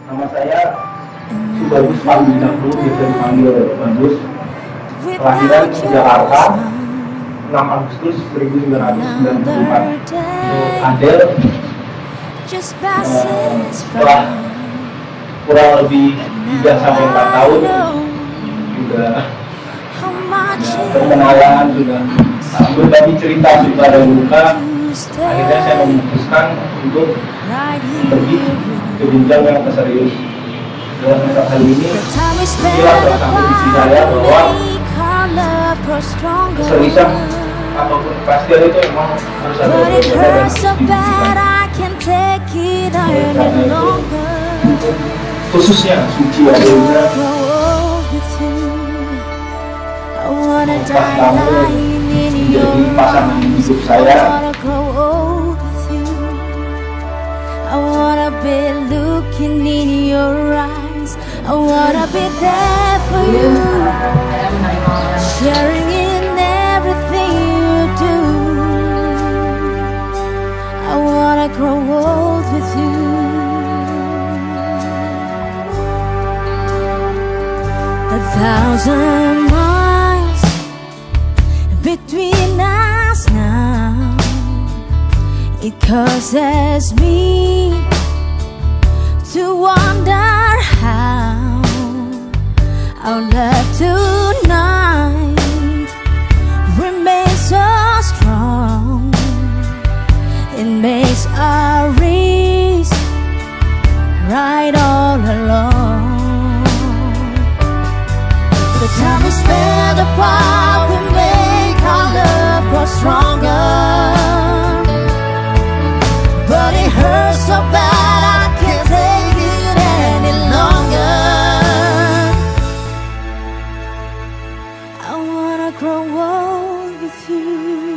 Nama saya Subagus Pambidaklu, biasa dipanggil Bagus. Kelahiran Jakarta, 6 Agustus 1994. Adel, setelah kurang lebih 3-4 tahun sudah perkenalan, sudah berbagi cerita suka dan duka. Akhirnya saya memutuskan untuk pergi ke jenjang yang serius. Dalam masa kali ini, inilah bersama visi saya bahwa keseriusan ataupun kepastian itu memang harus ada berbeda dan harus dibuktikan. Khususnya Suci Adelina, maukah kamu menjadi pasangan hidup saya? I wanna be looking in your eyes. I wanna be there for you, sharing in everything you do. I wanna grow old with you. A thousand miles between us now. It causes me to wonder how our love tonight remains so strong. It makes our race right all along. The time we spend apart will make our love grow stronger. But it hurts so bad I can't take it any longer. I wanna grow old with you.